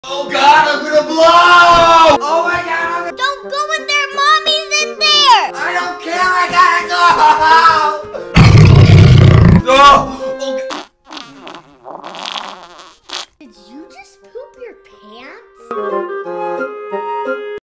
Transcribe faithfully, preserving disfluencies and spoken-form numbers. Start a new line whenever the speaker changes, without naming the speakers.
Oh god, I'm gonna blow! Oh my god, I'm gonna...
Don't go in there, Mommy's in there!
I don't care, I gotta go! Oh, oh.
Did you just poop your pants?